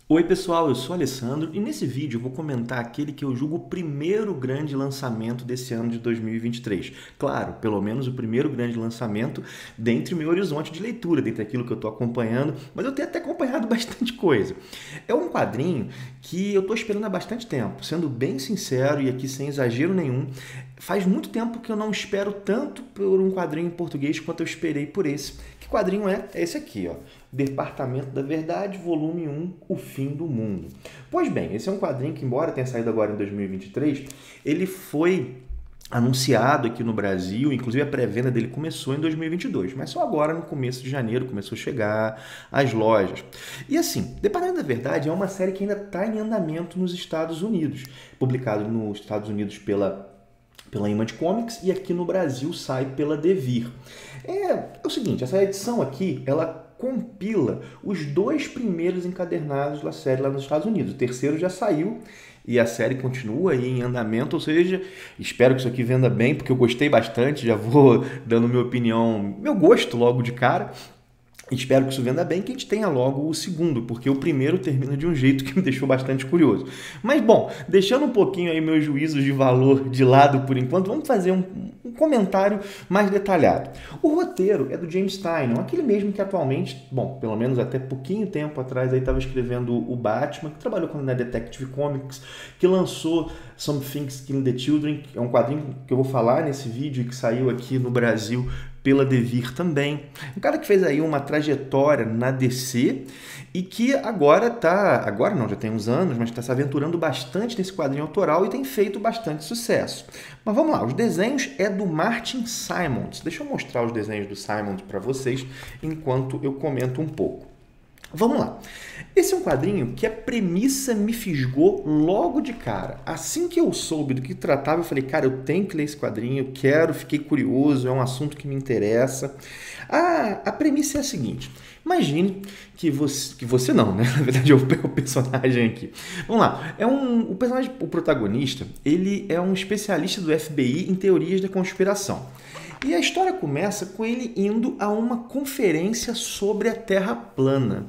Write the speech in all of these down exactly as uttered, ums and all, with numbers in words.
Oi pessoal, eu sou o Alessandro e nesse vídeo eu vou comentar aquele que eu julgo o primeiro grande lançamento desse ano de dois mil e vinte e três. Claro, pelo menos o primeiro grande lançamento dentre o meu horizonte de leitura, dentre aquilo que eu estou acompanhando, mas eu tenho até acompanhado bastante coisa. É um quadrinho que eu estou esperando há bastante tempo, sendo bem sincero e aqui sem exagero nenhum, faz muito tempo que eu não espero tanto por um quadrinho em português quanto eu esperei por esse. Que quadrinho é? É esse aqui, ó. Departamento da Verdade, volume um, O Fim do Mundo. Pois bem, esse é um quadrinho que, embora tenha saído agora em dois mil e vinte e três, ele foi anunciado aqui no Brasil, inclusive a pré-venda dele começou em dois mil e vinte e dois, mas só agora no começo de janeiro começou a chegar às lojas. E assim, Departamento da Verdade é uma série que ainda está em andamento nos Estados Unidos, publicado nos Estados Unidos pela pela Image Comics e aqui no Brasil sai pela Devir. É, é o seguinte, essa edição aqui, ela compila os dois primeiros encadernados da série lá nos Estados Unidos. O terceiro já saiu e a série continua aí em andamento, ou seja, espero que isso aqui venda bem, porque eu gostei bastante, já vou dando minha opinião, meu gosto logo de cara. Espero que isso venda bem, que a gente tenha logo o segundo, porque o primeiro termina de um jeito que me deixou bastante curioso. Mas, bom, deixando um pouquinho aí meus juízos de valor de lado por enquanto, vamos fazer um, um comentário mais detalhado. O roteiro é do James Tynion, aquele mesmo que atualmente, bom, pelo menos até pouquinho tempo atrás, aí estava escrevendo o Batman, que trabalhou com a Detective Comics, que lançou Some Things Kill the Children, que é um quadrinho que eu vou falar nesse vídeo e que saiu aqui no Brasil pela Devir também. Um cara que fez aí uma trajetória na D C e que agora tá, agora não, já tem uns anos, mas está se aventurando bastante nesse quadrinho autoral e tem feito bastante sucesso. Mas vamos lá, os desenhos é do Martin Simmonds. Deixa eu mostrar os desenhos do Simmonds para vocês enquanto eu comento um pouco. Vamos lá. Esse é um quadrinho que a premissa me fisgou logo de cara. Assim que eu soube do que tratava, eu falei, cara, eu tenho que ler esse quadrinho, eu quero, fiquei curioso, é um assunto que me interessa. Ah, a premissa é a seguinte, imagine que você, que você não, né? Na verdade, eu pego o personagem aqui. Vamos lá, é um, o personagem, o protagonista, ele é um especialista do F B I em teorias da conspiração. E a história começa com ele indo a uma conferência sobre a Terra plana.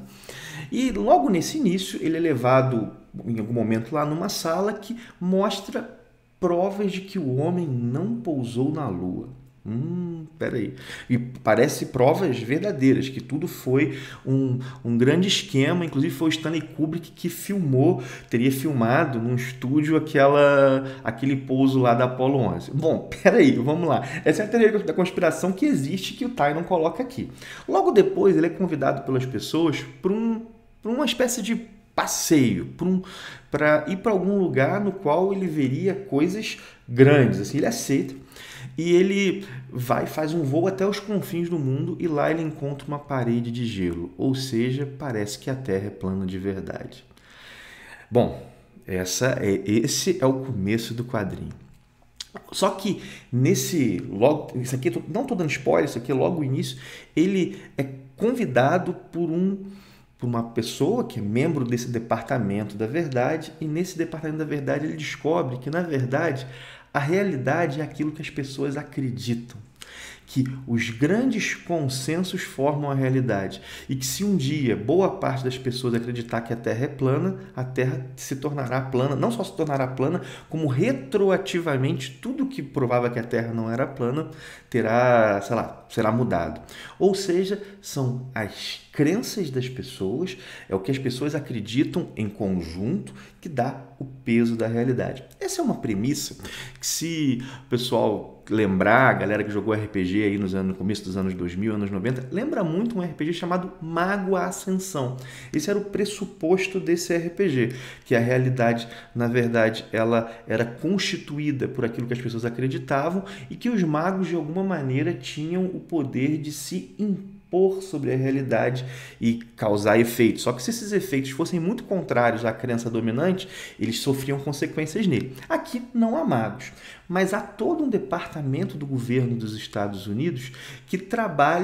E logo nesse início, ele é levado em algum momento lá numa sala que mostra provas de que o homem não pousou na Lua. Hum, peraí. E parece provas verdadeiras, que tudo foi um, um grande esquema, inclusive foi o Stanley Kubrick que filmou, teria filmado num estúdio aquela, aquele pouso lá da Apollo onze. Bom, peraí, vamos lá. Essa é a teoria da conspiração que existe, que o Tynion coloca aqui. Logo depois, ele é convidado pelas pessoas para um, para uma espécie de passeio, para um, para ir para algum lugar no qual ele veria coisas grandes. Assim, ele aceita. E ele vai, faz um voo até os confins do mundo e lá ele encontra uma parede de gelo, ou seja, parece que a Terra é plana de verdade. Bom, essa é, esse é o começo do quadrinho. Só que nesse, logo, isso aqui, não estou dando spoiler, isso aqui é logo o início, ele é convidado por um por uma pessoa que é membro desse departamento da verdade, e nesse departamento da verdade ele descobre que, na verdade, a realidade é aquilo que as pessoas acreditam, que os grandes consensos formam a realidade e que se um dia boa parte das pessoas acreditar que a Terra é plana, a Terra se tornará plana, não só se tornará plana, como retroativamente tudo que provava que a Terra não era plana terá, sei lá, será mudado. Ou seja, são as crenças das pessoas, é o que as pessoas acreditam em conjunto que dá o peso da realidade. Essa é uma premissa que, se o pessoal lembrar, a galera que jogou R P G aí nos anos, no começo dos anos dois mil, anos noventa, lembra muito um R P G chamado Mago Ascensão. Esse era o pressuposto desse R P G, que a realidade, na verdade, ela era constituída por aquilo que as pessoas acreditavam e que os magos, de alguma maneira, tinham o poder de se impor sobre a realidade e causar efeitos. Só que se esses efeitos fossem muito contrários à crença dominante, eles sofriam consequências nele. Aqui não há magos, mas há todo um departamento do governo dos Estados Unidos que trabalha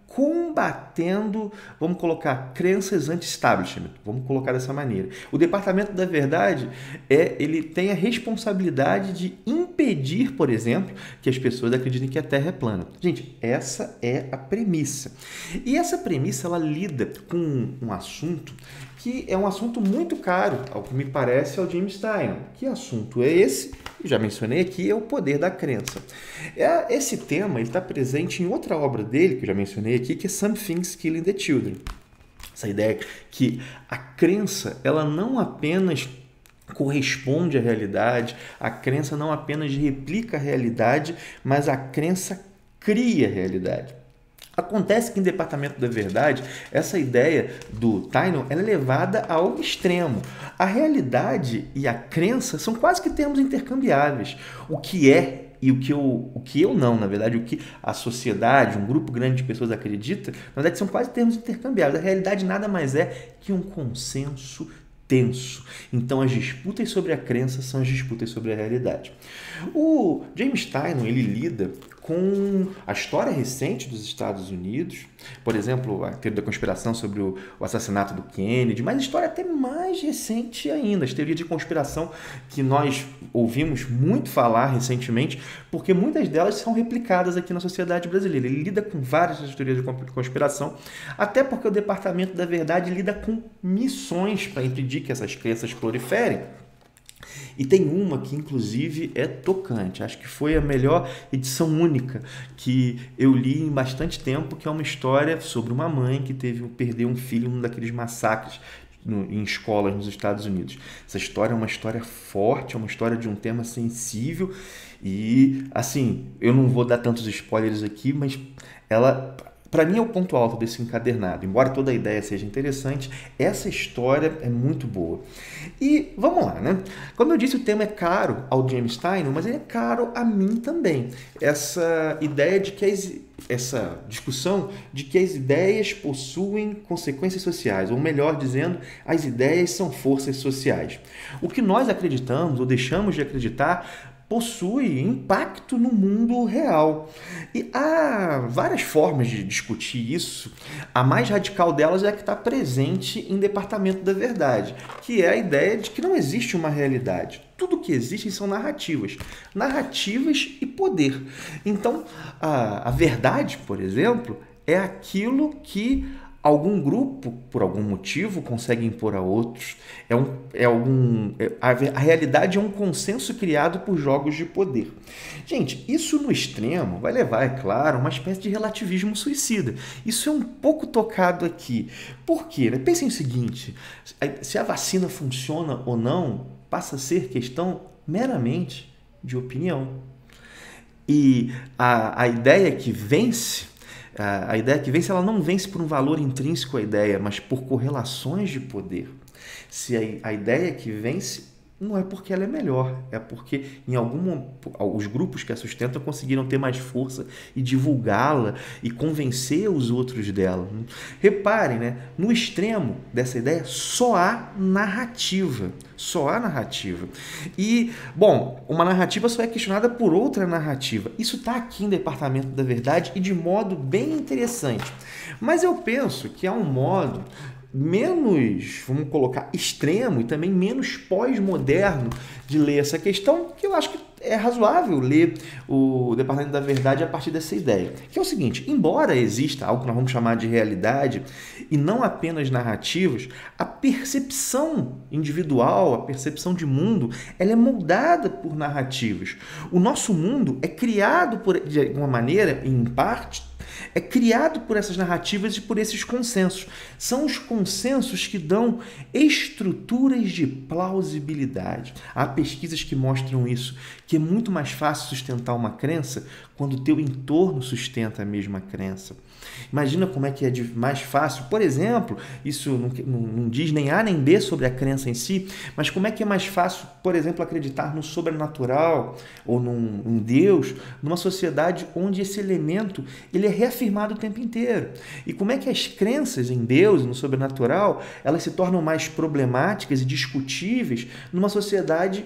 combatendo, vamos colocar, crenças anti-establishment, vamos colocar dessa maneira. O Departamento da Verdade, é, ele tem a responsabilidade de impedir, por exemplo, que as pessoas acreditem que a Terra é plana. Gente, essa é a premissa. E essa premissa, ela lida com um assunto que é um assunto muito caro, ao que me parece, ao James Steiner. Que assunto é esse? Eu já mencionei aqui, é o poder da crença. É, esse tema está presente em outra obra dele, que eu já mencionei aqui, que é Some Things Killing the Children. Essa ideia que a crença, ela não apenas corresponde à realidade, a crença não apenas replica a realidade, mas a crença cria a realidade. Acontece que em Departamento da Verdade, essa ideia do Tynon ela é levada ao extremo. A realidade e a crença são quase que termos intercambiáveis. O que é e o que eu, o que eu não, na verdade, o que a sociedade, um grupo grande de pessoas acredita, na verdade são quase termos intercambiáveis. A realidade nada mais é que um consenso tenso. Então, as disputas sobre a crença são as disputas sobre a realidade. O James Tynon, ele lida com a história recente dos Estados Unidos, por exemplo, a teoria da conspiração sobre o, o assassinato do Kennedy, mas a história até mais recente ainda, as teorias de conspiração que nós ouvimos muito falar recentemente, porque muitas delas são replicadas aqui na sociedade brasileira. Ele lida com várias das teorias de conspiração, até porque o Departamento da Verdade lida com missões para impedir que essas crenças proliferem. E tem uma que, inclusive, é tocante. Acho que foi a melhor edição única que eu li em bastante tempo, que é uma história sobre uma mãe que teve perdeu um filho num daqueles massacres no, em escolas nos Estados Unidos. Essa história é uma história forte, é uma história de um tema sensível e, assim, eu não vou dar tantos spoilers aqui, mas ela... Para mim é o ponto alto desse encadernado. Embora toda a ideia seja interessante, essa história é muito boa. E vamos lá, né? Como eu disse, o tema é caro ao James Steiner, mas ele é caro a mim também. Essa ideia de que as, essa discussão de que as ideias possuem consequências sociais, ou melhor dizendo, as ideias são forças sociais. O que nós acreditamos ou deixamos de acreditar possui impacto no mundo real. E há várias formas de discutir isso. A mais radical delas é a que está presente em Departamento da Verdade, que é a ideia de que não existe uma realidade. Tudo que existe são narrativas. Narrativas e poder. Então, a, a verdade, por exemplo, é aquilo que algum grupo, por algum motivo, consegue impor a outros. É um, é algum, é, a, a realidade é um consenso criado por jogos de poder. Gente, isso no extremo vai levar, é claro, a uma espécie de relativismo suicida. Isso é um pouco tocado aqui. Por quê? Pensem o seguinte, se a vacina funciona ou não, passa a ser questão meramente de opinião. E a, a ideia que vence... A ideia que vence, ela não vence por um valor intrínseco à ideia, mas por correlações de poder. Se a, a ideia que vence não é porque ela é melhor, é porque em algum os grupos que a sustentam conseguiram ter mais força e divulgá-la e convencer os outros dela. Reparem, né? No extremo dessa ideia só há narrativa, só há narrativa. E, bom, uma narrativa só é questionada por outra narrativa. Isso está aqui em Departamento da Verdade e de modo bem interessante. Mas eu penso que há um modo menos, vamos colocar, extremo e também menos pós-moderno de ler essa questão, que eu acho que é razoável ler o Departamento da Verdade a partir dessa ideia. Que é o seguinte, embora exista algo que nós vamos chamar de realidade e não apenas narrativas, a percepção individual, a percepção de mundo, ela é moldada por narrativas. O nosso mundo é criado por, de alguma maneira, em parte, é criado por essas narrativas e por esses consensos. São os consensos que dão estruturas de plausibilidade. Há pesquisas que mostram isso, que é muito mais fácil sustentar uma crença quando o teu entorno sustenta a mesma crença. Imagina como é que é mais fácil, por exemplo, isso não, não, não diz nem A nem B sobre a crença em si, mas como é que é mais fácil, por exemplo, acreditar no sobrenatural ou num, num Deus, numa sociedade onde esse elemento ele é reafirmado o tempo inteiro. E como é que as crenças em Deus e no sobrenatural, elas se tornam mais problemáticas e discutíveis numa sociedade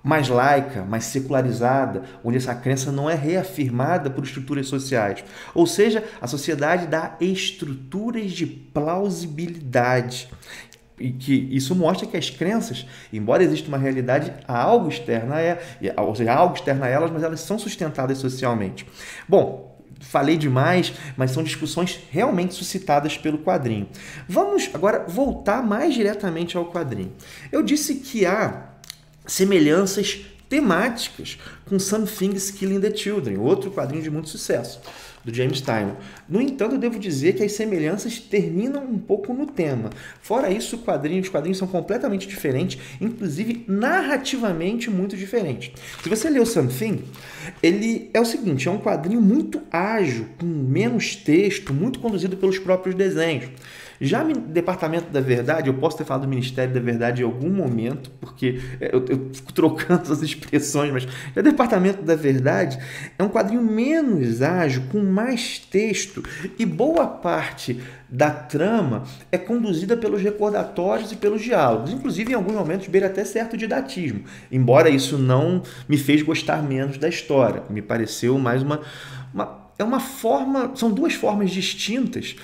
mais laica, mais secularizada, onde essa crença não é reafirmada por estruturas sociais. Ou seja, a sociedade dá estruturas de plausibilidade. E que isso mostra que as crenças, embora exista uma realidade, há algo externo a elas, ou seja, há algo externo a elas, mas elas são sustentadas socialmente. Bom, falei demais, mas são discussões realmente suscitadas pelo quadrinho. Vamos agora voltar mais diretamente ao quadrinho. Eu disse que há semelhanças temáticas com Some Things Killing the Children, outro quadrinho de muito sucesso, do James Tynion. No entanto, eu devo dizer que as semelhanças terminam um pouco no tema. Fora isso, o quadrinho, os quadrinhos são completamente diferentes, inclusive narrativamente muito diferentes. Se você lê o Something, ele é o seguinte, é um quadrinho muito ágil, com menos texto, muito conduzido pelos próprios desenhos. Já no Departamento da Verdade, eu posso ter falado do Ministério da Verdade em algum momento, porque eu, eu fico trocando as expressões, mas o Departamento da Verdade é um quadrinho menos ágil, com mais texto, e boa parte da trama é conduzida pelos recordatórios e pelos diálogos, inclusive em alguns momentos beira até certo didatismo, embora isso não me fez gostar menos da história, me pareceu mais uma... uma É uma forma, são duas formas distintas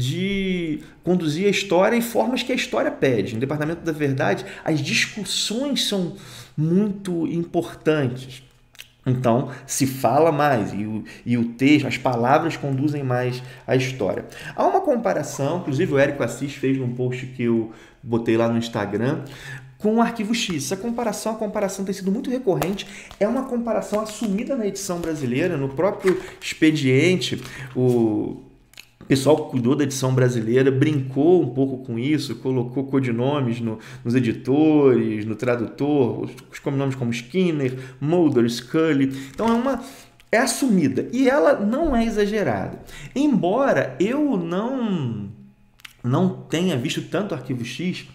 de conduzir a história e formas que a história pede. No Departamento da Verdade, as discussões são muito importantes. Então, se fala mais e o, e o texto, as palavras conduzem mais a história. Há uma comparação, inclusive o Érico Assis fez num post que eu botei lá no Instagram, com o Arquivo X. Essa comparação, a comparação tem sido muito recorrente, é uma comparação assumida na edição brasileira, no próprio expediente, o pessoal que cuidou da edição brasileira brincou um pouco com isso, colocou codinomes no, nos editores, no tradutor, os, os nomes como Skinner, Mulder, Scully. Então é uma... é assumida e ela não é exagerada. Embora eu não, não tenha visto tanto Arquivo X,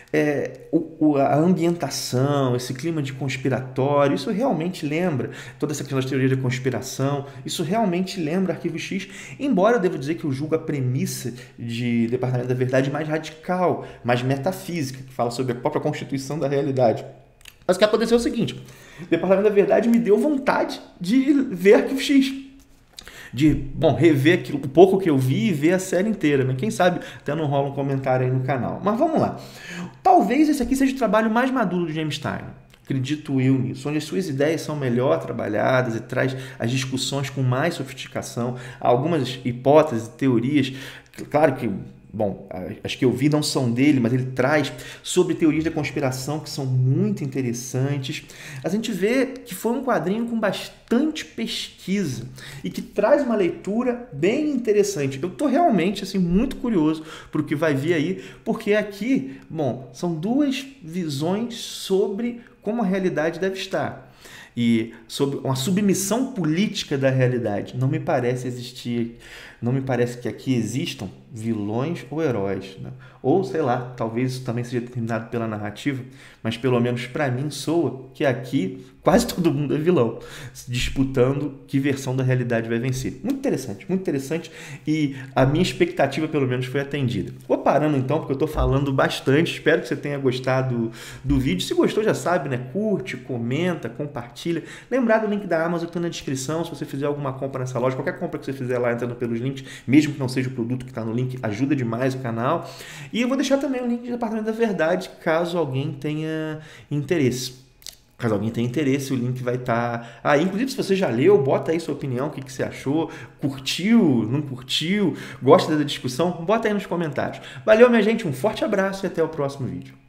É, o, a ambientação, esse clima de conspiratório, isso realmente lembra toda essa questão das teorias da conspiração, isso realmente lembra Arquivo X, embora eu devo dizer que eu julgo a premissa de Departamento da Verdade mais radical, mais metafísica, que fala sobre a própria constituição da realidade. Mas o que aconteceu é o seguinte, Departamento da Verdade me deu vontade de ver Arquivo X. De, bom, rever aquilo, o pouco que eu vi e ver a série inteira, né? Quem sabe até não rola um comentário aí no canal. Mas vamos lá. Talvez esse aqui seja o trabalho mais maduro do James Tynion. Acredito eu nisso, onde as suas ideias são melhor trabalhadas e traz as discussões com mais sofisticação, algumas hipóteses, teorias, claro que, bom, as que eu vi não são dele, mas ele traz sobre teorias da conspiração que são muito interessantes. A gente vê que foi um quadrinho com bastante pesquisa e que traz uma leitura bem interessante. Eu estou realmente assim, muito curioso para o que vai vir aí, porque aqui, bom, são duas visões sobre como a realidade deve estar. E sobre uma submissão política da realidade. Não me parece existir, não me parece que aqui existam vilões ou heróis, né? Ou, sei lá, talvez isso também seja determinado pela narrativa, mas pelo menos para mim soa que aqui quase todo mundo é vilão, disputando que versão da realidade vai vencer. Muito interessante, muito interessante, e a minha expectativa pelo menos foi atendida. Vou parando então, porque eu estou falando bastante, espero que você tenha gostado do vídeo. Se gostou, já sabe, né? Curte, comenta, compartilha. Lembrar do link da Amazon que está na descrição, se você fizer alguma compra nessa loja, qualquer compra que você fizer lá entrando pelos links, mesmo que não seja o produto que está no link, ajuda demais o canal. E eu vou deixar também o link do Departamento da Verdade, caso alguém tenha interesse. Caso alguém tenha interesse, o link vai estar aí. Inclusive, se você já leu, bota aí sua opinião, o que, que você achou, curtiu, não curtiu, gosta da discussão, bota aí nos comentários. Valeu, minha gente, um forte abraço e até o próximo vídeo.